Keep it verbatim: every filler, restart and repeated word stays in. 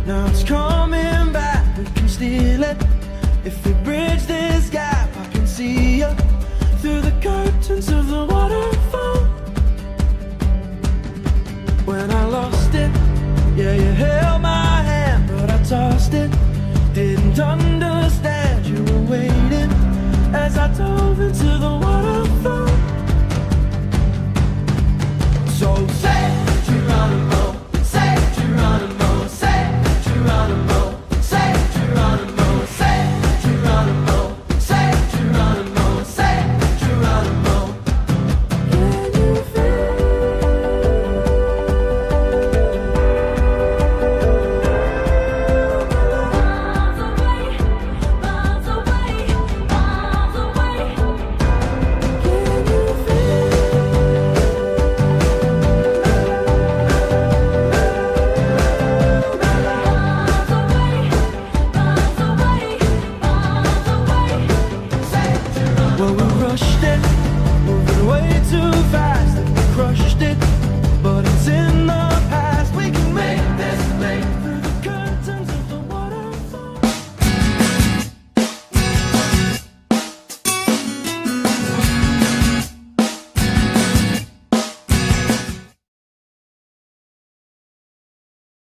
Now it's coming back, we can steal it. If we bridge this gap, I can see you through the curtains of the waterfall. When I lost it, yeah, you held my hand, but I tossed it. Didn't understand you were waiting as I dove into the waterfall. So say Geronimo, say Geronimo, say Geronimo, say Geronimo, say Geronimo, say Geronimo, say Geronimo. Can you feel miles away, miles away, miles away? Can you well, we rushed it, moving way too fast.